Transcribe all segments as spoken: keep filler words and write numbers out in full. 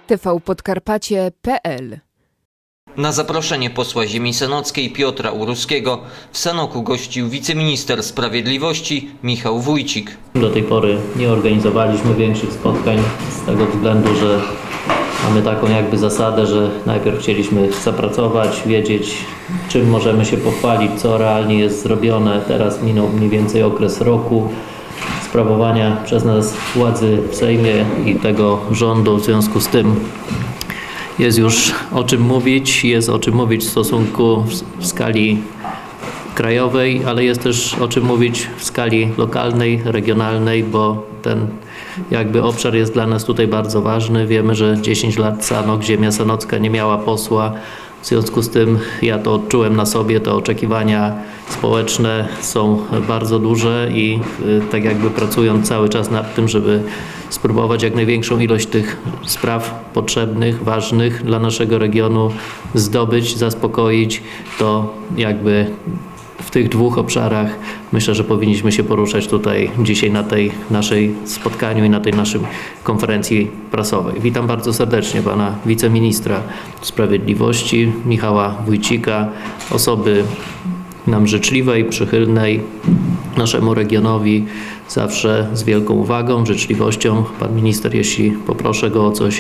t v podkarpacie kropka p l. Na zaproszenie posła ziemi sanockiej Piotra Uruskiego w Sanoku gościł wiceminister sprawiedliwości Michał Wójcik. Do tej pory nie organizowaliśmy większych spotkań z tego względu, że mamy taką jakby zasadę, że najpierw chcieliśmy zapracować, wiedzieć, czym możemy się pochwalić, co realnie jest zrobione. Teraz minął mniej więcej okres roku sprawowania przez nas władzy w Sejmie i tego rządu. W związku z tym jest już o czym mówić, jest o czym mówić w stosunku w skali krajowej, ale jest też o czym mówić w skali lokalnej, regionalnej, bo ten jakby obszar jest dla nas tutaj bardzo ważny. Wiemy, że dziesięć lat Sanok, ziemia sanocka nie miała posła. W związku z tym ja to odczułem na sobie, te oczekiwania społeczne są bardzo duże i tak jakby pracując cały czas nad tym, żeby spróbować jak największą ilość tych spraw potrzebnych, ważnych dla naszego regionu zdobyć, zaspokoić, to jakby w tych dwóch obszarach myślę, że powinniśmy się poruszać tutaj dzisiaj na tej naszej spotkaniu i na tej naszej konferencji prasowej. Witam bardzo serdecznie pana wiceministra sprawiedliwości Michała Wójcika, osoby nam życzliwej, przychylnej naszemu regionowi, zawsze z wielką uwagą, życzliwością. Pan minister, jeśli poproszę go o coś,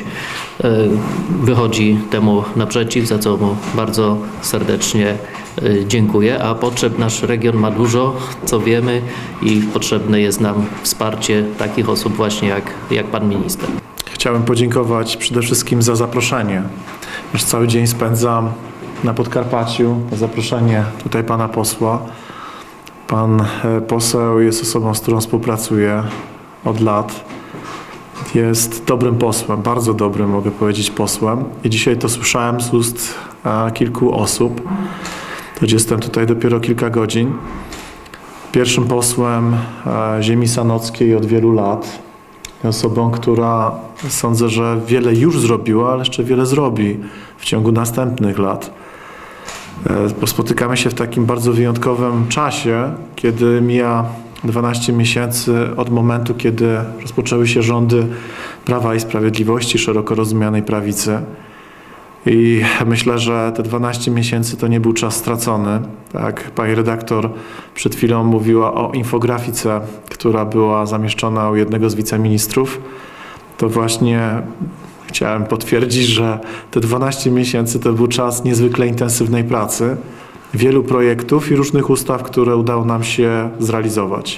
wychodzi temu naprzeciw, za co mu bardzo serdecznie dziękuję. A potrzeb nasz region ma dużo, co wiemy, i potrzebne jest nam wsparcie takich osób właśnie jak, jak pan minister. Chciałem podziękować przede wszystkim za zaproszenie. Już cały dzień spędzam na Podkarpaciu, za zaproszenie tutaj pana posła. Pan poseł jest osobą, z którą współpracuję od lat. Jest dobrym posłem, bardzo dobrym, mogę powiedzieć, posłem. I dzisiaj to słyszałem z ust kilku osób. Choć jestem tutaj dopiero kilka godzin. Pierwszym posłem ziemi sanockiej od wielu lat. Osobą, która sądzę, że wiele już zrobiła, ale jeszcze wiele zrobi w ciągu następnych lat. Bo spotykamy się w takim bardzo wyjątkowym czasie, kiedy mija dwanaście miesięcy od momentu, kiedy rozpoczęły się rządy Prawa i Sprawiedliwości, szeroko rozumianej prawicy. I myślę, że te dwanaście miesięcy to nie był czas stracony. Tak, pani redaktor przed chwilą mówiła o infografice, która była zamieszczona u jednego z wiceministrów. To właśnie chciałem potwierdzić, że te dwanaście miesięcy to był czas niezwykle intensywnej pracy, wielu projektów i różnych ustaw, które udało nam się zrealizować.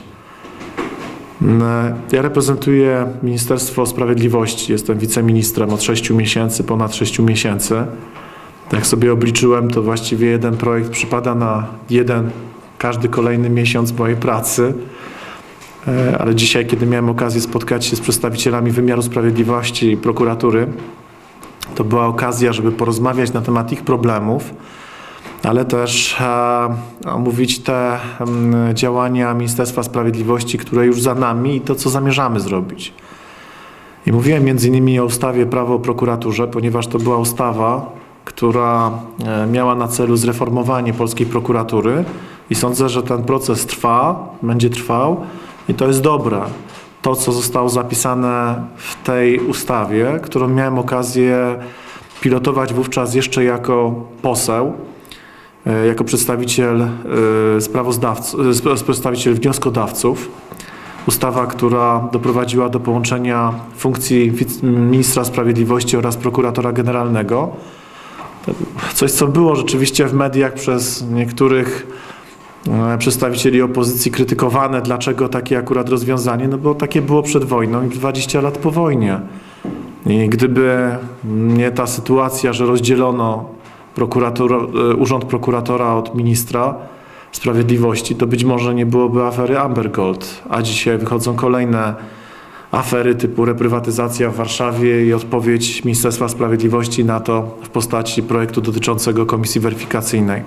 Ja reprezentuję Ministerstwo Sprawiedliwości, jestem wiceministrem od sześciu miesięcy, ponad sześciu miesięcy. Jak sobie obliczyłem, to właściwie jeden projekt przypada na jeden, każdy kolejny miesiąc mojej pracy. Ale dzisiaj, kiedy miałem okazję spotkać się z przedstawicielami wymiaru sprawiedliwości i prokuratury, to była okazja, żeby porozmawiać na temat ich problemów, ale też e, omówić te e, działania Ministerstwa Sprawiedliwości, które już za nami, i to, co zamierzamy zrobić. I mówiłem między innymi o ustawie Prawo o prokuraturze, ponieważ to była ustawa, która e, miała na celu zreformowanie polskiej prokuratury i sądzę, że ten proces trwa, będzie trwał i to jest dobre. To, co zostało zapisane w tej ustawie, którą miałem okazję pilotować wówczas jeszcze jako poseł, jako przedstawiciel sprawozdawców, przedstawiciel wnioskodawców. Ustawa, która doprowadziła do połączenia funkcji ministra sprawiedliwości oraz prokuratora generalnego. Coś, co było rzeczywiście w mediach przez niektórych przedstawicieli opozycji krytykowane, dlaczego takie akurat rozwiązanie, no bo takie było przed wojną i dwadzieścia lat po wojnie. I gdyby nie ta sytuacja, że rozdzielono urząd prokuratora od ministra sprawiedliwości, to być może nie byłoby afery Amber Gold, a dzisiaj wychodzą kolejne afery typu reprywatyzacja w Warszawie i odpowiedź Ministerstwa Sprawiedliwości na to w postaci projektu dotyczącego komisji weryfikacyjnej.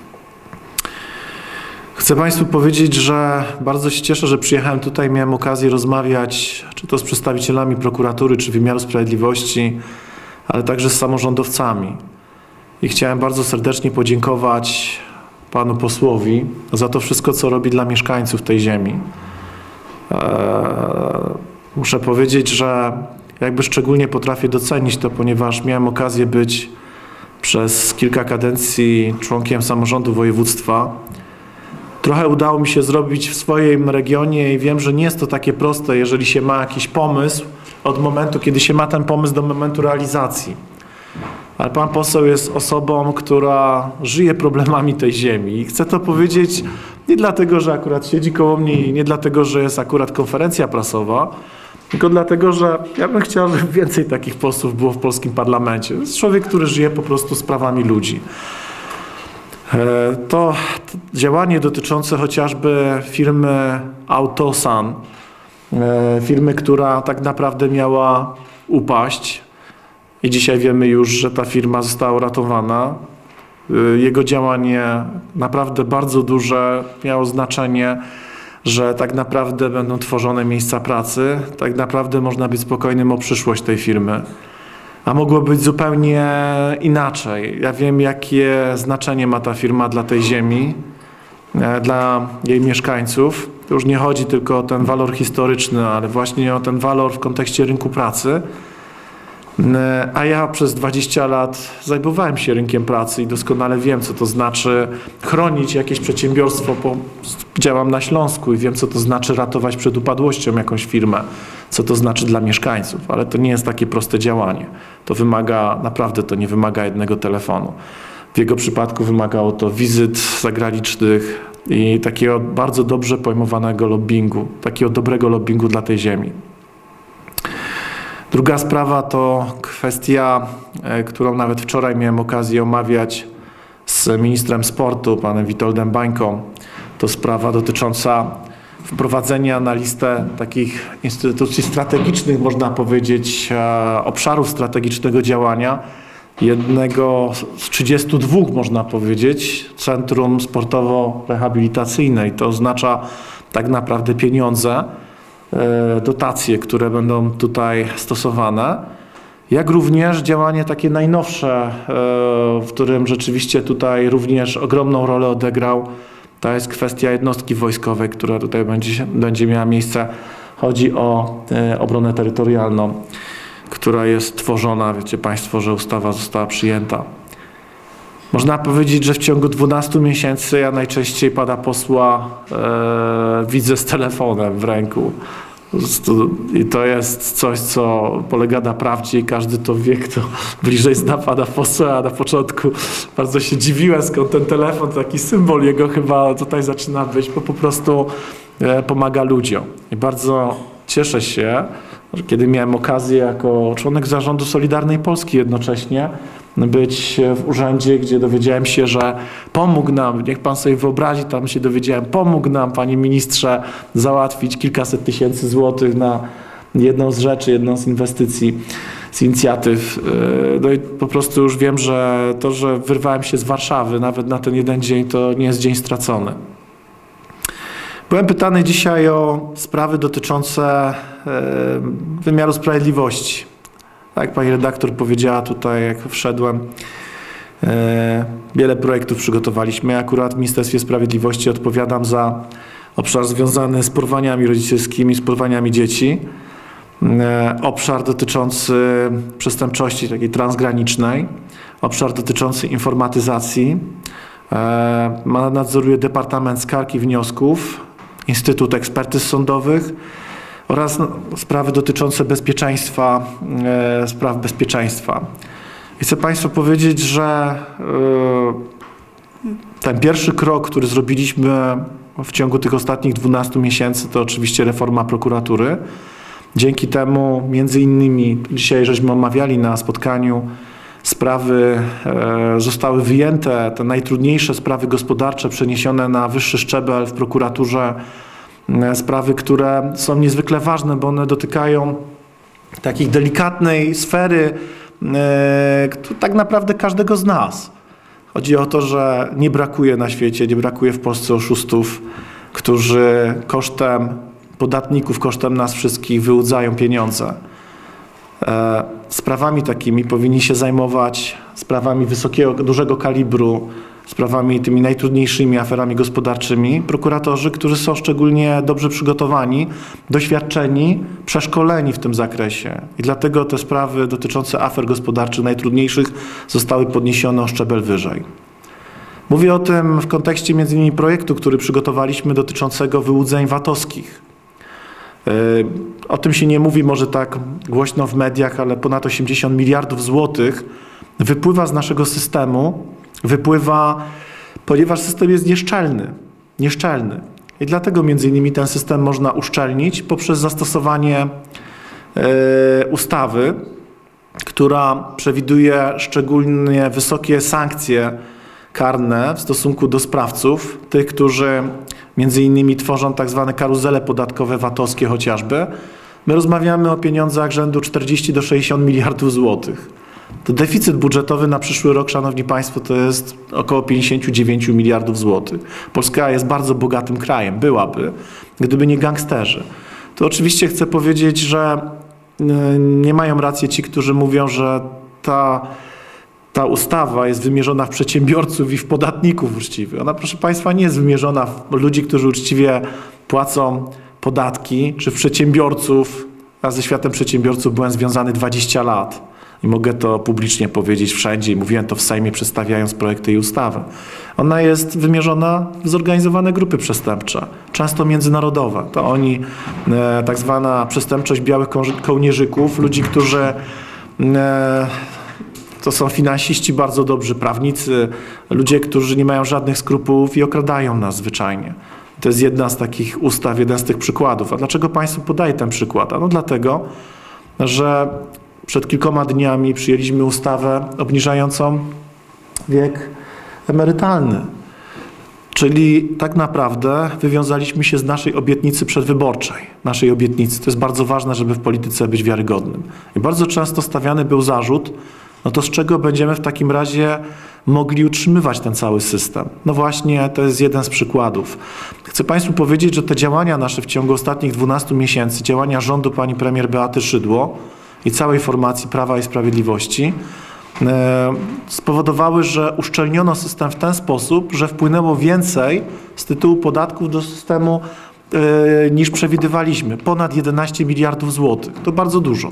Chcę państwu powiedzieć, że bardzo się cieszę, że przyjechałem tutaj, miałem okazję rozmawiać czy to z przedstawicielami prokuratury, czy wymiaru sprawiedliwości, ale także z samorządowcami. I chciałem bardzo serdecznie podziękować panu posłowi za to wszystko, co robi dla mieszkańców tej ziemi. Muszę powiedzieć, że jakby szczególnie potrafię docenić to, ponieważ miałem okazję być przez kilka kadencji członkiem samorządu województwa. Trochę udało mi się zrobić w swoim regionie i wiem, że nie jest to takie proste, jeżeli się ma jakiś pomysł, od momentu, kiedy się ma ten pomysł, do momentu realizacji. Ale pan poseł jest osobą, która żyje problemami tej ziemi i chcę to powiedzieć nie dlatego, że akurat siedzi koło mnie i nie dlatego, że jest akurat konferencja prasowa, tylko dlatego, że ja bym chciał, żeby więcej takich posłów było w polskim parlamencie. To jest człowiek, który żyje po prostu sprawami ludzi. To działanie dotyczące chociażby firmy Autosan, firmy, która tak naprawdę miała upaść i dzisiaj wiemy już, że ta firma została uratowana. Jego działanie naprawdę bardzo duże miało znaczenie, że tak naprawdę będą tworzone miejsca pracy, tak naprawdę można być spokojnym o przyszłość tej firmy. A mogło być zupełnie inaczej. Ja wiem, jakie znaczenie ma ta firma dla tej ziemi, dla jej mieszkańców. To już nie chodzi tylko o ten walor historyczny, ale właśnie o ten walor w kontekście rynku pracy. A ja przez dwadzieścia lat zajmowałem się rynkiem pracy i doskonale wiem, co to znaczy chronić jakieś przedsiębiorstwo. Bo działam na Śląsku i wiem, co to znaczy ratować przed upadłością jakąś firmę, co to znaczy dla mieszkańców, ale to nie jest takie proste działanie. To wymaga, naprawdę to nie wymaga jednego telefonu. W jego przypadku wymagało to wizyt zagranicznych i takiego bardzo dobrze pojmowanego lobbingu, takiego dobrego lobbingu dla tej ziemi. Druga sprawa to kwestia, którą nawet wczoraj miałem okazję omawiać z ministrem sportu, panem Witoldem Bańką. To sprawa dotycząca wprowadzenia na listę takich instytucji strategicznych, można powiedzieć, obszarów strategicznego działania, jednego z trzydziestu dwóch, można powiedzieć, centrum sportowo-rehabilitacyjne. I to oznacza tak naprawdę pieniądze, dotacje, które będą tutaj stosowane, jak również działanie takie najnowsze, w którym rzeczywiście tutaj również ogromną rolę odegrał, to jest kwestia jednostki wojskowej, która tutaj będzie, będzie miała miejsce. Chodzi o obronę terytorialną, która jest tworzona, wiecie Państwo, że ustawa została przyjęta. Można powiedzieć, że w ciągu dwunastu miesięcy ja najczęściej pana posła e, widzę z telefonem w ręku. I to jest coś, co polega na prawdzie i każdy to wie, kto bliżej zna pana posła, a na początku bardzo się dziwiłem, skąd ten telefon, taki symbol jego chyba tutaj zaczyna być, bo po prostu e, pomaga ludziom. I bardzo cieszę się, że kiedy miałem okazję jako członek zarządu Solidarnej Polski jednocześnie być w urzędzie, gdzie dowiedziałem się, że pomógł nam, niech pan sobie wyobrazi, tam się dowiedziałem, pomógł nam, panie ministrze, załatwić kilkaset tysięcy złotych na jedną z rzeczy, jedną z inwestycji, z inicjatyw. No i po prostu już wiem, że to, że wyrwałem się z Warszawy nawet na ten jeden dzień, to nie jest dzień stracony. Byłem pytany dzisiaj o sprawy dotyczące wymiaru sprawiedliwości. Tak jak pani redaktor powiedziała tutaj, jak wszedłem, wiele projektów przygotowaliśmy. Ja akurat w Ministerstwie Sprawiedliwości odpowiadam za obszar związany z porwaniami rodzicielskimi, z porwaniami dzieci. Obszar dotyczący przestępczości takiej transgranicznej. Obszar dotyczący informatyzacji. Nadzoruję Departament Skarg i Wniosków, Instytut Ekspertyz Sądowych oraz no, sprawy dotyczące bezpieczeństwa, e, spraw bezpieczeństwa. I chcę Państwu powiedzieć, że e, ten pierwszy krok, który zrobiliśmy w ciągu tych ostatnich dwunastu miesięcy, to oczywiście reforma prokuratury. Dzięki temu między innymi dzisiaj żeśmy omawiali na spotkaniu sprawy, e, zostały wyjęte, te najtrudniejsze sprawy gospodarcze przeniesione na wyższy szczebel w prokuraturze, e, sprawy, które są niezwykle ważne, bo one dotykają takiej delikatnej sfery e, tak naprawdę każdego z nas. Chodzi o to, że nie brakuje na świecie, nie brakuje w Polsce oszustów, którzy kosztem podatników, kosztem nas wszystkich wyłudzają pieniądze. Sprawami takimi powinni się zajmować, sprawami wysokiego, dużego kalibru, sprawami tymi najtrudniejszymi aferami gospodarczymi, prokuratorzy, którzy są szczególnie dobrze przygotowani, doświadczeni, przeszkoleni w tym zakresie. I dlatego te sprawy dotyczące afer gospodarczych najtrudniejszych zostały podniesione o szczebel wyżej. Mówię o tym w kontekście między innymi projektu, który przygotowaliśmy dotyczącego wyłudzeń VAT-owskich. O tym się nie mówi może tak głośno w mediach, ale ponad osiemdziesiąt miliardów złotych wypływa z naszego systemu, wypływa, ponieważ system jest nieszczelny, nieszczelny. I dlatego między innymi ten system można uszczelnić poprzez zastosowanie ustawy, która przewiduje szczególnie wysokie sankcje karne w stosunku do sprawców, tych, którzy między innymi tworzą tak zwane karuzele podatkowe VAT-owskie chociażby. My rozmawiamy o pieniądzach rzędu czterdzieści do sześćdziesięciu miliardów złotych. To deficyt budżetowy na przyszły rok, szanowni państwo, to jest około pięćdziesiąt dziewięć miliardów złotych. Polska jest bardzo bogatym krajem, byłaby, gdyby nie gangsterzy. To oczywiście chcę powiedzieć, że nie mają racji ci, którzy mówią, że ta Ta ustawa jest wymierzona w przedsiębiorców i w podatników uczciwych. Ona, proszę państwa, nie jest wymierzona w ludzi, którzy uczciwie płacą podatki, czy w przedsiębiorców. Ja ze światem przedsiębiorców byłem związany dwadzieścia lat i mogę to publicznie powiedzieć wszędzie i mówiłem to w Sejmie, przedstawiając projekt tej ustawy. Ona jest wymierzona w zorganizowane grupy przestępcze, często międzynarodowe. To oni, e, tak zwana przestępczość białych kołnierzyków, ludzi, którzy e, to są finansiści bardzo dobrzy, prawnicy, ludzie, którzy nie mają żadnych skrupułów i okradają nas zwyczajnie. To jest jedna z takich ustaw, jeden z tych przykładów. A dlaczego państwu podaję ten przykład? Ano dlatego, że przed kilkoma dniami przyjęliśmy ustawę obniżającą wiek emerytalny. Czyli tak naprawdę wywiązaliśmy się z naszej obietnicy przedwyborczej, naszej obietnicy. To jest bardzo ważne, żeby w polityce być wiarygodnym. I bardzo często stawiany był zarzut, no to z czego będziemy w takim razie mogli utrzymywać ten cały system? No właśnie, to jest jeden z przykładów. Chcę państwu powiedzieć, że te działania nasze w ciągu ostatnich dwunastu miesięcy, działania rządu pani premier Beaty Szydło i całej formacji Prawa i Sprawiedliwości e, spowodowały, że uszczelniono system w ten sposób, że wpłynęło więcej z tytułu podatków do systemu e, niż przewidywaliśmy. Ponad jedenaście miliardów złotych. To bardzo dużo.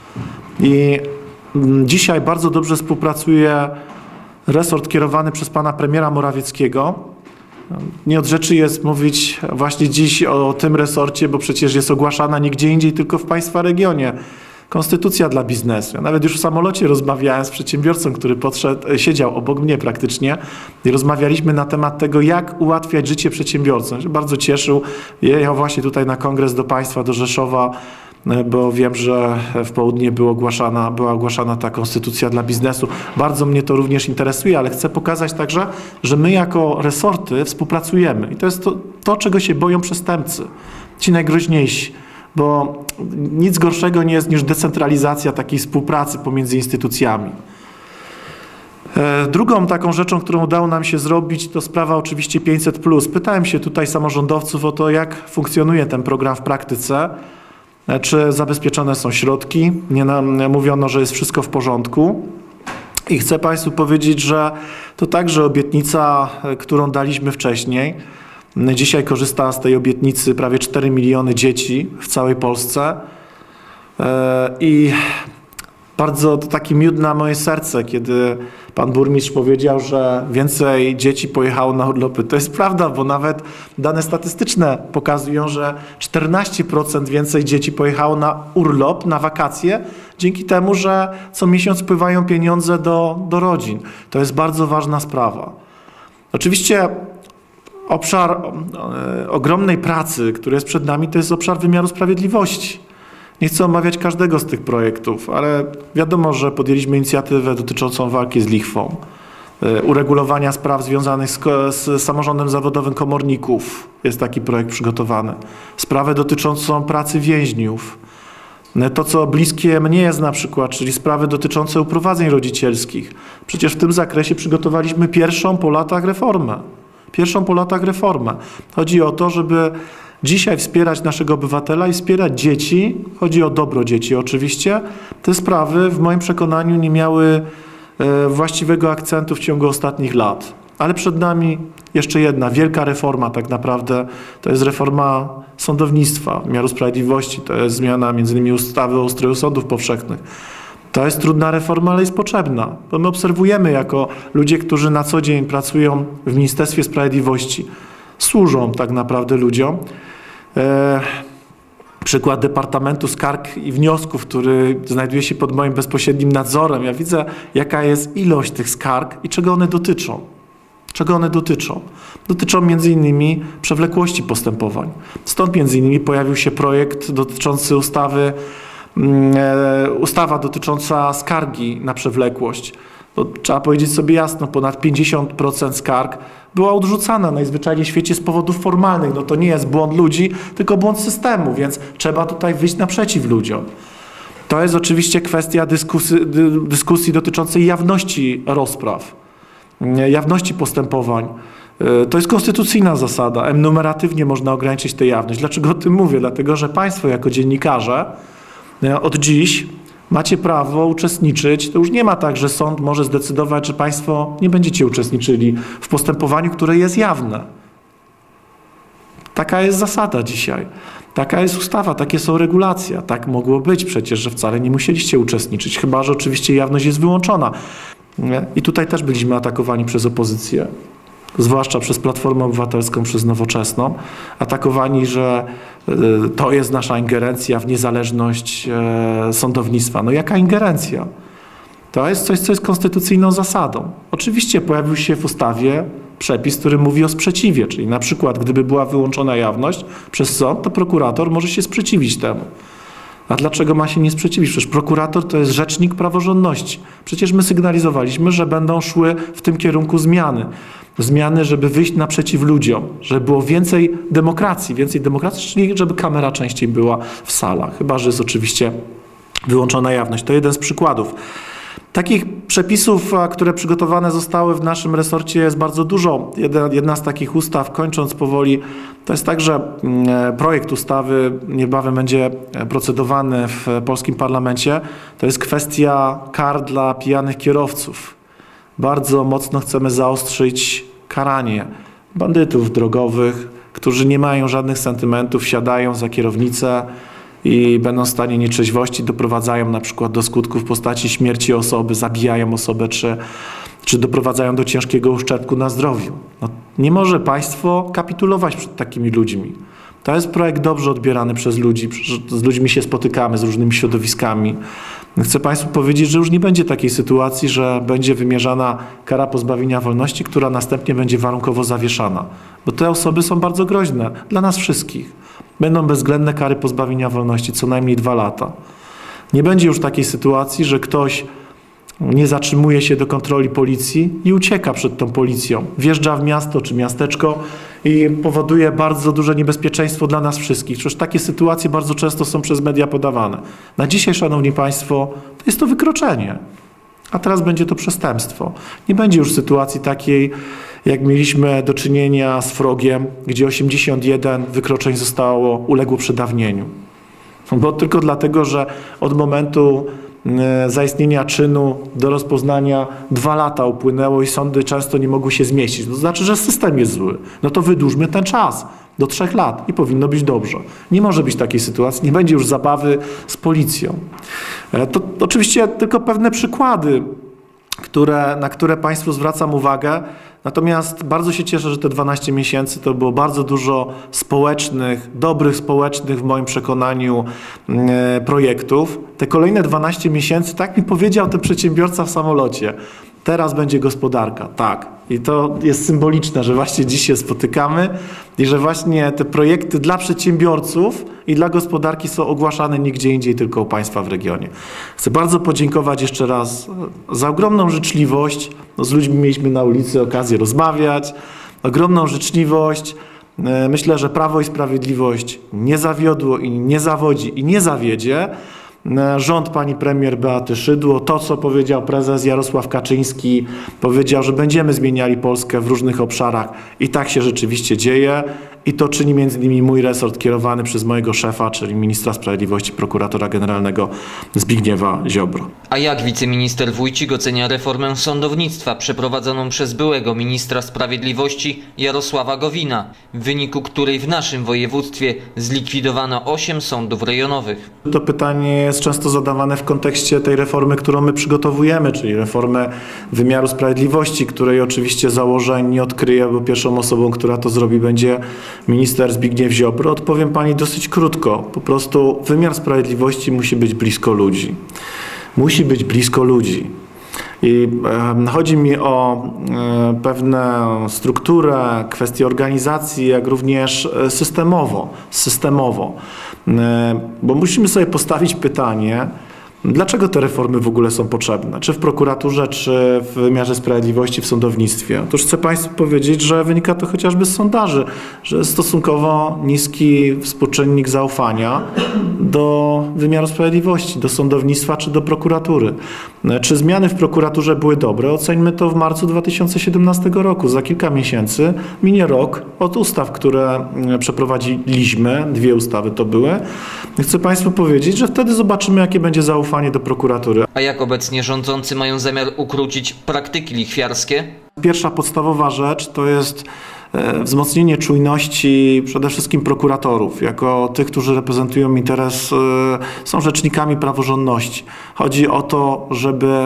I dzisiaj bardzo dobrze współpracuje resort kierowany przez pana premiera Morawieckiego. Nie od rzeczy jest mówić właśnie dziś o tym resorcie, bo przecież jest ogłaszana nigdzie indziej, tylko w państwa regionie. Konstytucja dla biznesu. Ja nawet już w samolocie rozmawiałem z przedsiębiorcą, który podszedł, siedział obok mnie praktycznie i rozmawialiśmy na temat tego, jak ułatwiać życie przedsiębiorcom. Się bardzo cieszył. Jechał właśnie tutaj na kongres do państwa, do Rzeszowa, bo wiem, że w południe była ogłaszana, była ogłaszana ta konstytucja dla biznesu. Bardzo mnie to również interesuje, ale chcę pokazać także, że my jako resorty współpracujemy. I to jest to, to czego się boją przestępcy, ci najgroźniejsi. Bo nic gorszego nie jest niż decentralizacja takiej współpracy pomiędzy instytucjami. Drugą taką rzeczą, którą udało nam się zrobić, to sprawa oczywiście pięćset plus. Pytałem się tutaj samorządowców o to, jak funkcjonuje ten program w praktyce. Czy zabezpieczone są środki? Nie nam mówiono, że jest wszystko w porządku. I chcę państwu powiedzieć, że to także obietnica, którą daliśmy wcześniej. Dzisiaj korzysta z tej obietnicy prawie cztery miliony dzieci w całej Polsce. I bardzo to taki miód na moje serce, kiedy pan burmistrz powiedział, że więcej dzieci pojechało na urlopy. To jest prawda, bo nawet dane statystyczne pokazują, że czternaście procent więcej dzieci pojechało na urlop, na wakacje, dzięki temu, że co miesiąc wpływają pieniądze do, do rodzin. To jest bardzo ważna sprawa. Oczywiście obszar e, ogromnej pracy, który jest przed nami, to jest obszar wymiaru sprawiedliwości. Nie chcę omawiać każdego z tych projektów, ale wiadomo, że podjęliśmy inicjatywę dotyczącą walki z lichwą, uregulowania spraw związanych z, z samorządem zawodowym komorników. Jest taki projekt przygotowany. Sprawę dotyczącą pracy więźniów. To, co bliskie mnie jest na przykład, czyli sprawy dotyczące uprowadzeń rodzicielskich. Przecież w tym zakresie przygotowaliśmy pierwszą po latach reformę. Pierwszą po latach reformę. Chodzi o to, żeby dzisiaj wspierać naszego obywatela i wspierać dzieci. Chodzi o dobro dzieci oczywiście. Te sprawy w moim przekonaniu nie miały właściwego akcentu w ciągu ostatnich lat. Ale przed nami jeszcze jedna wielka reforma tak naprawdę, to jest reforma sądownictwa, wymiaru sprawiedliwości, to jest zmiana między innymi ustawy o ustroju sądów powszechnych. To jest trudna reforma, ale jest potrzebna, bo my obserwujemy jako ludzie, którzy na co dzień pracują w Ministerstwie Sprawiedliwości, służą tak naprawdę ludziom. E, przykład Departamentu Skarg i Wniosków, który znajduje się pod moim bezpośrednim nadzorem. Ja widzę, jaka jest ilość tych skarg i czego one dotyczą. Czego one dotyczą? Dotyczą między innymi przewlekłości postępowań. Stąd między innymi pojawił się projekt dotyczący ustawy, e, ustawa dotycząca skargi na przewlekłość. Bo trzeba powiedzieć sobie jasno, ponad pięćdziesiąt procent skarg była odrzucana najzwyczajniej w świecie z powodów formalnych. No to nie jest błąd ludzi, tylko błąd systemu, więc trzeba tutaj wyjść naprzeciw ludziom. To jest oczywiście kwestia dyskusji, dyskusji dotyczącej jawności rozpraw, jawności postępowań. To jest konstytucyjna zasada. Enumeratywnie można ograniczyć tę jawność. Dlaczego o tym mówię? Dlatego, że państwo jako dziennikarze od dziś macie prawo uczestniczyć. To już nie ma tak, że sąd może zdecydować, że państwo nie będziecie uczestniczyli w postępowaniu, które jest jawne. Taka jest zasada dzisiaj. Taka jest ustawa, takie są regulacje. Tak mogło być przecież, że wcale nie musieliście uczestniczyć, chyba że oczywiście jawność jest wyłączona. I tutaj też byliśmy atakowani przez opozycję, zwłaszcza przez Platformę Obywatelską, przez Nowoczesną, atakowani, że to jest nasza ingerencja w niezależność sądownictwa. No jaka ingerencja? To jest coś, co jest konstytucyjną zasadą. Oczywiście pojawił się w ustawie przepis, który mówi o sprzeciwie, czyli na przykład gdyby była wyłączona jawność przez sąd, to prokurator może się sprzeciwić temu. A dlaczego ma się nie sprzeciwić? Przecież prokurator to jest rzecznik praworządności. Przecież my sygnalizowaliśmy, że będą szły w tym kierunku zmiany. Zmiany, żeby wyjść naprzeciw ludziom, żeby było więcej demokracji, więcej demokracji, czyli żeby kamera częściej była w salach. Chyba że jest oczywiście wyłączona jawność. To jeden z przykładów. Takich przepisów, które przygotowane zostały w naszym resorcie, jest bardzo dużo. Jedna z takich ustaw, kończąc powoli, to jest także projekt ustawy, niebawem będzie procedowany w polskim parlamencie. To jest kwestia kar dla pijanych kierowców. Bardzo mocno chcemy zaostrzyć karanie bandytów drogowych, którzy nie mają żadnych sentymentów, siadają za kierownicę i będą w stanie nietrzeźwości, doprowadzają na przykład do skutków w postaci śmierci osoby, zabijają osobę, czy, czy doprowadzają do ciężkiego uszczerbku na zdrowiu. No, nie może państwo kapitulować przed takimi ludźmi. To jest projekt dobrze odbierany przez ludzi, z ludźmi się spotykamy, z różnymi środowiskami. Chcę państwu powiedzieć, że już nie będzie takiej sytuacji, że będzie wymierzana kara pozbawienia wolności, która następnie będzie warunkowo zawieszana. Bo te osoby są bardzo groźne dla nas wszystkich. Będą bezwzględne kary pozbawienia wolności, co najmniej dwa lata. Nie będzie już takiej sytuacji, że ktoś nie zatrzymuje się do kontroli policji i ucieka przed tą policją. Wjeżdża w miasto czy miasteczko i powoduje bardzo duże niebezpieczeństwo dla nas wszystkich. Przecież takie sytuacje bardzo często są przez media podawane. Na dzisiaj, szanowni państwo, to jest to wykroczenie, a teraz będzie to przestępstwo. Nie będzie już sytuacji takiej, jak mieliśmy do czynienia z Frogiem, gdzie osiemdziesiąt jeden wykroczeń zostało, uległo przedawnieniu. Bo tylko dlatego, że od momentu zaistnienia czynu do rozpoznania dwa lata upłynęło i sądy często nie mogły się zmieścić. To znaczy, że system jest zły. No to wydłużmy ten czas do trzech lat i powinno być dobrze. Nie może być takiej sytuacji, nie będzie już zabawy z policją. To oczywiście tylko pewne przykłady, które, na które państwu zwracam uwagę. Natomiast bardzo się cieszę, że te dwanaście miesięcy to było bardzo dużo społecznych, dobrych społecznych w moim przekonaniu e, projektów. Te kolejne dwanaście miesięcy, tak mi powiedział ten przedsiębiorca w samolocie, teraz będzie gospodarka, tak. I to jest symboliczne, że właśnie dziś się spotykamy i że właśnie te projekty dla przedsiębiorców i dla gospodarki są ogłaszane nigdzie indziej, tylko u państwa w regionie. Chcę bardzo podziękować jeszcze raz za ogromną życzliwość. No, z ludźmi mieliśmy na ulicy okazję rozmawiać, ogromną życzliwość. Myślę, że Prawo i Sprawiedliwość nie zawiodło i nie zawodzi i nie zawiedzie. Rząd pani premier Beaty Szydło, to co powiedział prezes Jarosław Kaczyński, powiedział, że będziemy zmieniali Polskę w różnych obszarach i tak się rzeczywiście dzieje i to czyni między innymi mój resort kierowany przez mojego szefa, czyli ministra sprawiedliwości, prokuratora generalnego Zbigniewa Ziobro. A jak wiceminister Wójcik ocenia reformę sądownictwa przeprowadzoną przez byłego ministra sprawiedliwości Jarosława Gowina, w wyniku której w naszym województwie zlikwidowano osiem sądów rejonowych? To pytanie jest często zadawane w kontekście tej reformy, którą my przygotowujemy, czyli reformę wymiaru sprawiedliwości, której oczywiście założeń nie odkryję, bo pierwszą osobą, która to zrobi, będzie minister Zbigniew Ziobro. Odpowiem pani dosyć krótko. Po prostu wymiar sprawiedliwości musi być blisko ludzi. Musi być blisko ludzi. I e, chodzi mi o e, pewną strukturę, kwestię organizacji, jak również systemowo, systemowo. E, bo musimy sobie postawić pytanie, dlaczego te reformy w ogóle są potrzebne? Czy w prokuraturze, czy w wymiarze sprawiedliwości, w sądownictwie? Otóż chcę państwu powiedzieć, że wynika to chociażby z sondaży, że jest stosunkowo niski współczynnik zaufania do wymiaru sprawiedliwości, do sądownictwa czy do prokuratury. Czy zmiany w prokuraturze były dobre? Oceńmy to w marcu dwa tysiące siedemnastego roku. Za kilka miesięcy minie rok od ustaw, które przeprowadziliśmy. Dwie ustawy to były. Chcę państwu powiedzieć, że wtedy zobaczymy, jakie będzie zaufanie do prokuratury. A jak obecnie rządzący mają zamiar ukrócić praktyki lichwiarskie? Pierwsza podstawowa rzecz to jest wzmocnienie czujności przede wszystkim prokuratorów, jako tych, którzy reprezentują interes, są rzecznikami praworządności. Chodzi o to, żeby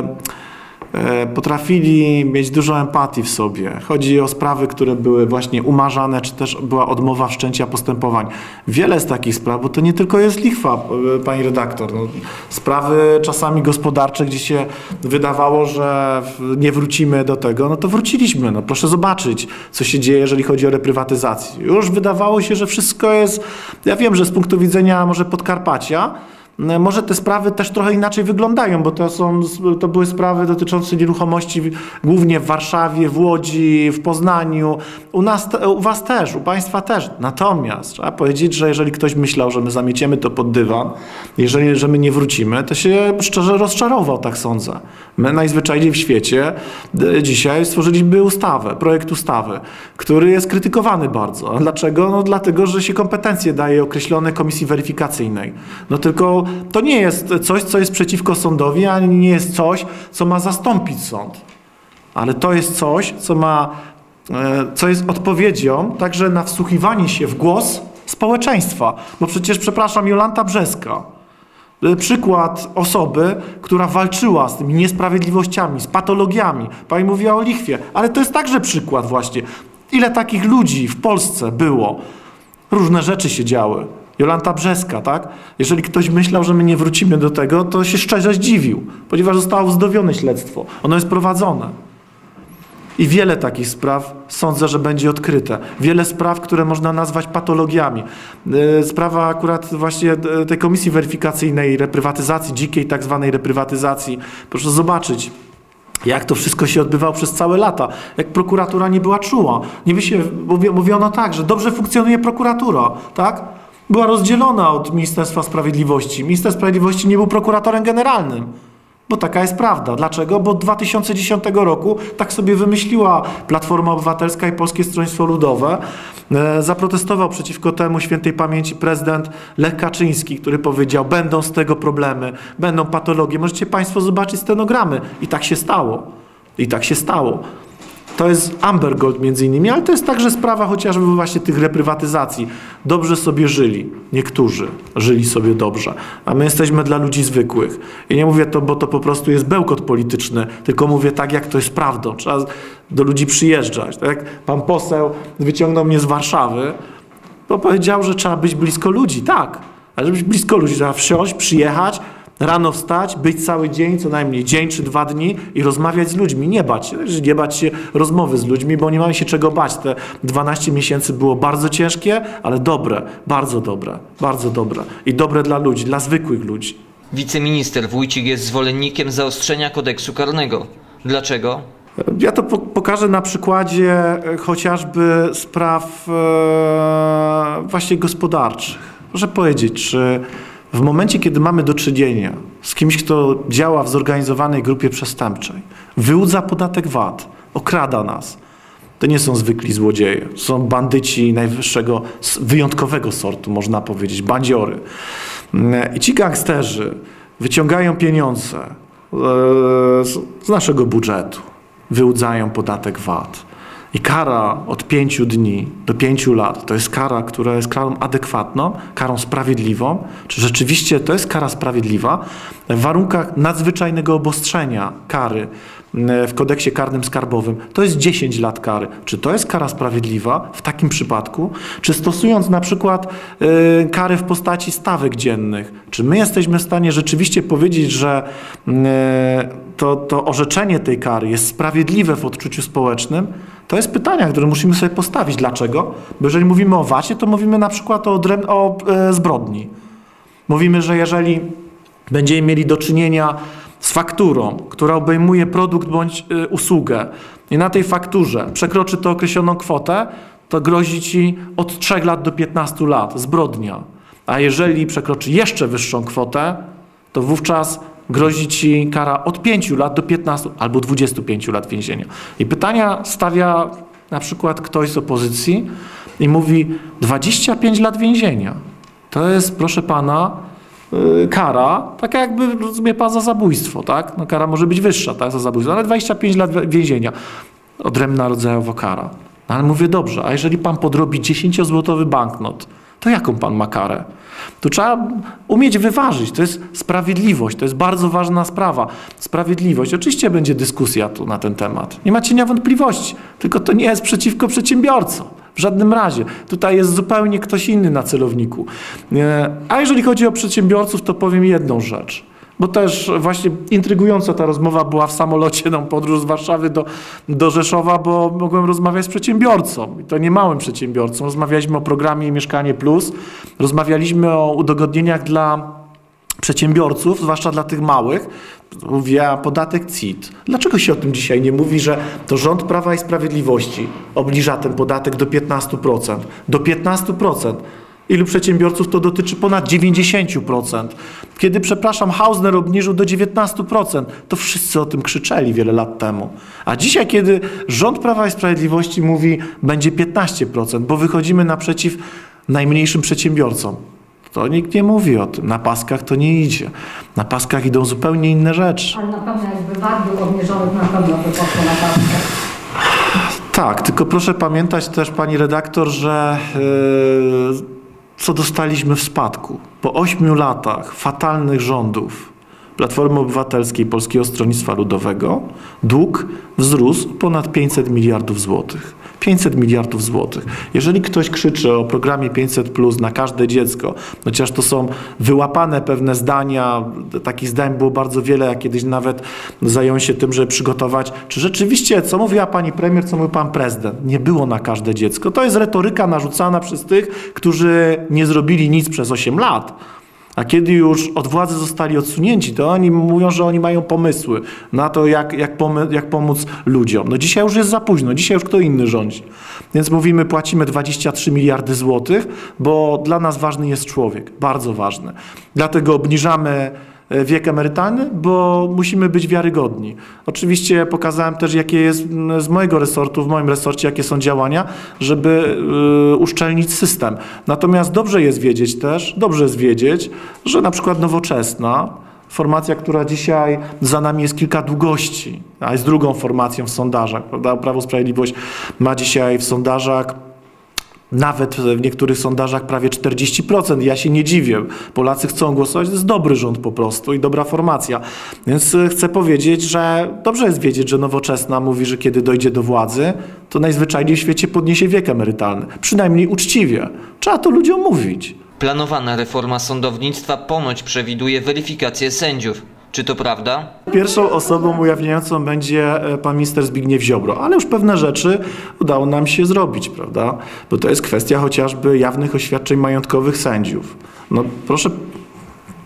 potrafili mieć dużo empatii w sobie. Chodzi o sprawy, które były właśnie umarzane, czy też była odmowa wszczęcia postępowań. Wiele z takich spraw, bo to nie tylko jest lichwa, pani redaktor. No, sprawy czasami gospodarcze, gdzie się wydawało, że nie wrócimy do tego, no to wróciliśmy. No, proszę zobaczyć, co się dzieje, jeżeli chodzi o reprywatyzację. Już wydawało się, że wszystko jest... Ja wiem, że z punktu widzenia może Podkarpacia, może te sprawy też trochę inaczej wyglądają, bo to, są, to były sprawy dotyczące nieruchomości głównie w Warszawie, w Łodzi, w Poznaniu, u nas, u was też, u państwa też. Natomiast trzeba powiedzieć, że jeżeli ktoś myślał, że my zamieciemy to pod dywan, jeżeli że my nie wrócimy, to się szczerze rozczarował, tak sądzę. My najzwyczajniej w świecie dzisiaj stworzyliśmy ustawę, projekt ustawy, który jest krytykowany bardzo. A dlaczego? No dlatego, że się kompetencje daje określone komisji weryfikacyjnej. No tylko to nie jest coś, co jest przeciwko sądowi, ani nie jest coś, co ma zastąpić sąd. Ale to jest coś, co ma, co jest odpowiedzią także na wsłuchiwanie się w głos społeczeństwa. Bo przecież, przepraszam, Jolanta Brzeska, przykład osoby, która walczyła z tymi niesprawiedliwościami, z patologiami. Pani mówiła o lichwie, ale to jest także przykład właśnie. Ile takich ludzi w Polsce było? Różne rzeczy się działy. Jolanta Brzeska, tak? Jeżeli ktoś myślał, że my nie wrócimy do tego, to się szczerze zdziwił, ponieważ zostało wznowione śledztwo. Ono jest prowadzone. I wiele takich spraw sądzę, że będzie odkryte. Wiele spraw, które można nazwać patologiami. Sprawa akurat właśnie tej komisji weryfikacyjnej, reprywatyzacji, dzikiej tak zwanej reprywatyzacji. Proszę zobaczyć, jak to wszystko się odbywało przez całe lata. Jak prokuratura nie była czuła. Niby się mówiono tak, że dobrze funkcjonuje prokuratura, tak? Była rozdzielona od Ministerstwa Sprawiedliwości. Minister Sprawiedliwości nie był prokuratorem generalnym. Bo taka jest prawda. Dlaczego? Bo od dwa tysiące dziesiątego roku tak sobie wymyśliła Platforma Obywatelska i Polskie Stronnictwo Ludowe. E, zaprotestował przeciwko temu świętej pamięci prezydent Lech Kaczyński, który powiedział, będą z tego problemy, będą patologie. Możecie państwo zobaczyć stenogramy. I tak się stało. I tak się stało. To jest Amber Gold między innymi, ale to jest także sprawa chociażby właśnie tych reprywatyzacji. Dobrze sobie żyli. Niektórzy żyli sobie dobrze. A my jesteśmy dla ludzi zwykłych. I nie mówię to, bo to po prostu jest bełkot polityczny, tylko mówię tak, jak to jest prawdą. Trzeba do ludzi przyjeżdżać. Tak jak pan poseł wyciągnął mnie z Warszawy, bo powiedział, że trzeba być blisko ludzi. Tak, ale żeby być blisko ludzi trzeba wsiąść, przyjechać, rano wstać, być cały dzień, co najmniej dzień czy dwa dni i rozmawiać z ludźmi. Nie bać się, nie bać się rozmowy z ludźmi, bo nie mamy się czego bać. Te dwanaście miesięcy było bardzo ciężkie, ale dobre, bardzo dobre, bardzo dobre. I dobre dla ludzi, dla zwykłych ludzi. Wiceminister Wójcik jest zwolennikiem zaostrzenia kodeksu karnego. Dlaczego? Ja to pokażę na przykładzie chociażby spraw e, właśnie gospodarczych. Proszę powiedzieć, czy w momencie, kiedy mamy do czynienia z kimś, kto działa w zorganizowanej grupie przestępczej, wyłudza podatek V A T, okrada nas, To nie są zwykli złodzieje. Są bandyci najwyższego, wyjątkowego sortu, można powiedzieć, bandziory. I ci gangsterzy wyciągają pieniądze z naszego budżetu, wyłudzają podatek V A T. I kara od pięciu dni do pięciu lat to jest kara, która jest karą adekwatną, karą sprawiedliwą. Czy rzeczywiście to jest kara sprawiedliwa? W warunkach nadzwyczajnego obostrzenia kary w kodeksie karnym skarbowym to jest dziesięć lat kary. Czy to jest kara sprawiedliwa w takim przypadku? Czy stosując na przykład y, kary w postaci stawek dziennych, czy my jesteśmy w stanie rzeczywiście powiedzieć, że y, to, to orzeczenie tej kary jest sprawiedliwe w odczuciu społecznym? To jest pytania, które musimy sobie postawić. Dlaczego? Bo jeżeli mówimy o V A T-ie, to mówimy na przykład o, o e, zbrodni. Mówimy, że jeżeli będziemy mieli do czynienia z fakturą, która obejmuje produkt bądź y, usługę i na tej fakturze przekroczy to określoną kwotę, to grozi ci od trzech lat do piętnastu lat zbrodnia. A jeżeli przekroczy jeszcze wyższą kwotę, to wówczas grozi ci kara od pięciu lat do piętnastu albo dwudziestu pięciu lat więzienia. I pytania stawia na przykład ktoś z opozycji i mówi dwadzieścia pięć lat więzienia. To jest, proszę pana, kara, taka jakby, rozumie pan, za zabójstwo, tak? No kara może być wyższa, tak, za zabójstwo, ale dwadzieścia pięć lat więzienia. Odrębna rodzajowa kara. No ale mówię, dobrze, a jeżeli pan podrobi dziesięciozłotowy banknot, to jaką pan ma karę? Tu trzeba umieć wyważyć. To jest sprawiedliwość. To jest bardzo ważna sprawa. Sprawiedliwość. Oczywiście będzie dyskusja tu na ten temat. Nie ma cienia wątpliwości. Tylko to nie jest przeciwko przedsiębiorcom. W żadnym razie. Tutaj jest zupełnie ktoś inny na celowniku. A jeżeli chodzi o przedsiębiorców, to powiem jedną rzecz. Bo też właśnie intrygująca ta rozmowa była w samolocie, no, podróż z Warszawy do, do Rzeszowa, bo mogłem rozmawiać z przedsiębiorcą. I to nie małym przedsiębiorcą. Rozmawialiśmy o programie Mieszkanie Plus. Rozmawialiśmy o udogodnieniach dla przedsiębiorców, zwłaszcza dla tych małych. Mówię, podatek C I T. Dlaczego się o tym dzisiaj nie mówi, że to rząd Prawa i Sprawiedliwości obniża ten podatek do piętnastu procent? Do piętnastu procent. Ilu przedsiębiorców to dotyczy? Ponad dziewięćdziesiąt procent. Kiedy, przepraszam, Hausner obniżył do dziewiętnastu procent, to wszyscy o tym krzyczeli wiele lat temu. A dzisiaj, kiedy rząd Prawa i Sprawiedliwości mówi, będzie piętnaście procent, bo wychodzimy naprzeciw najmniejszym przedsiębiorcom, to nikt nie mówi o tym. Na paskach to nie idzie. Na paskach idą zupełnie inne rzeczy. Ale na pewno jakby V A T był obniżony, na pewno by poszło na paskach. Tak, tylko proszę pamiętać też, pani redaktor, że yy, co dostaliśmy w spadku. Po ośmiu latach fatalnych rządów Platformy Obywatelskiej i Polskiego Stronnictwa Ludowego dług wzrósł ponad pięćset miliardów złotych. pięćset miliardów złotych. Jeżeli ktoś krzyczy o programie pięćset plus na każde dziecko, chociaż to są wyłapane pewne zdania, takich zdań było bardzo wiele, ja kiedyś nawet zająłem się tym, żeby przygotować, czy rzeczywiście, co mówiła pani premier, co mówił pan prezydent, nie było na każde dziecko. To jest retoryka narzucana przez tych, którzy nie zrobili nic przez osiem lat. A kiedy już od władzy zostali odsunięci, to oni mówią, że oni mają pomysły na to, jak, jak, pomy, jak pomóc ludziom. No dzisiaj już jest za późno, dzisiaj już kto inny rządzi. Więc mówimy, płacimy dwadzieścia trzy miliardy złotych, bo dla nas ważny jest człowiek, bardzo ważny. Dlatego obniżamy wiek emerytalny, bo musimy być wiarygodni. Oczywiście pokazałem też, jakie jest z mojego resortu, w moim resorcie, jakie są działania, żeby y, uszczelnić system. Natomiast dobrze jest wiedzieć też, dobrze jest wiedzieć, że na przykład Nowoczesna, formacja, która dzisiaj za nami jest kilka długości, a jest drugą formacją w sondażach, prawda? Prawo i Sprawiedliwość ma dzisiaj w sondażach, nawet w niektórych sondażach prawie czterdzieści procent. Ja się nie dziwię. Polacy chcą głosować. To jest dobry rząd po prostu i dobra formacja. Więc chcę powiedzieć, że dobrze jest wiedzieć, że Nowoczesna mówi, że kiedy dojdzie do władzy, to najzwyczajniej w świecie podniesie wiek emerytalny. Przynajmniej uczciwie. Trzeba to ludziom mówić. Planowana reforma sądownictwa ponoć przewiduje weryfikację sędziów. Czy to prawda? Pierwszą osobą ujawniającą będzie pan minister Zbigniew Ziobro, ale już pewne rzeczy udało nam się zrobić, prawda? Bo to jest kwestia chociażby jawnych oświadczeń majątkowych sędziów. No proszę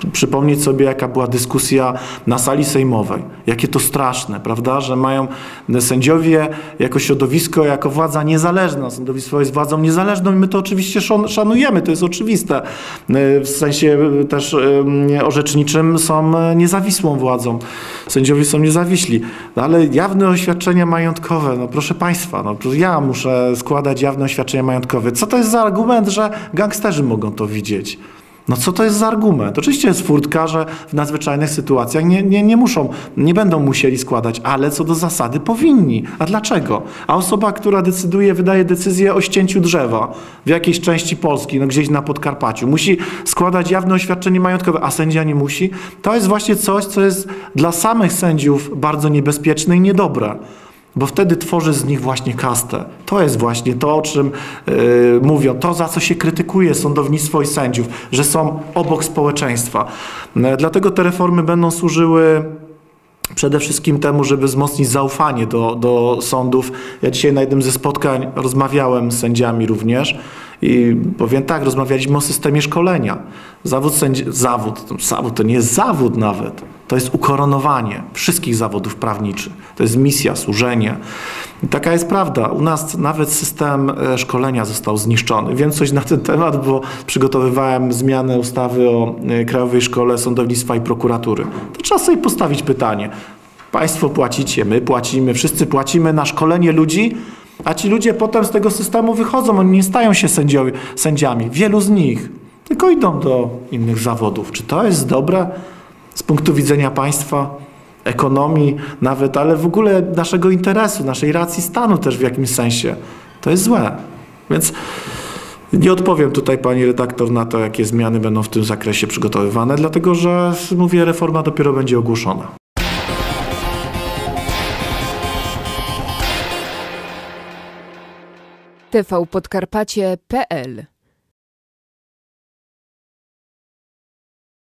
przypomnieć sobie, jaka była dyskusja na sali sejmowej. Jakie to straszne, prawda, że mają sędziowie jako środowisko, jako władza niezależna. Sądownictwo jest władzą niezależną i my to oczywiście szanujemy, to jest oczywiste. W sensie też orzeczniczym są niezawisłą władzą. Sędziowie są niezawiśli. No ale jawne oświadczenia majątkowe, no proszę Państwa, no ja muszę składać jawne oświadczenia majątkowe. Co to jest za argument, że gangsterzy mogą to widzieć? No co to jest za argument? Oczywiście jest furtka, że w nadzwyczajnych sytuacjach nie, nie, nie muszą, nie będą musieli składać, ale co do zasady powinni. A dlaczego? A osoba, która decyduje, wydaje decyzję o ścięciu drzewa w jakiejś części Polski, no gdzieś na Podkarpaciu, musi składać jawne oświadczenie majątkowe, a sędzia nie musi? To jest właśnie coś, co jest dla samych sędziów bardzo niebezpieczne i niedobre. Bo wtedy tworzy z nich właśnie kastę. To jest właśnie to, o czym yy, mówią, to za co się krytykuje sądownictwo i sędziów, że są obok społeczeństwa. Yy, dlatego te reformy będą służyły przede wszystkim temu, żeby wzmocnić zaufanie do, do sądów. Ja dzisiaj na jednym ze spotkań rozmawiałem z sędziami również i powiem tak, rozmawialiśmy o systemie szkolenia. Zawód sędzi, zawód, zawód to nie jest zawód nawet, to jest ukoronowanie wszystkich zawodów prawniczych. To jest misja, służenie. I taka jest prawda. U nas nawet system szkolenia został zniszczony. Wiem coś na ten temat, bo przygotowywałem zmianę ustawy o Krajowej Szkole Sądownictwa i Prokuratury. To trzeba sobie postawić pytanie. Państwo płacicie, my płacimy, wszyscy płacimy na szkolenie ludzi, a ci ludzie potem z tego systemu wychodzą. Oni nie stają się sędziowie, sędziami. Wielu z nich tylko idą do innych zawodów. Czy to jest dobre z punktu widzenia państwa, ekonomii nawet, ale w ogóle naszego interesu, naszej racji stanu też w jakimś sensie? To jest złe. Więc nie odpowiem tutaj pani redaktor na to, jakie zmiany będą w tym zakresie przygotowywane, dlatego że, mówię, reforma dopiero będzie ogłoszona. T V Podkarpacie kropka p l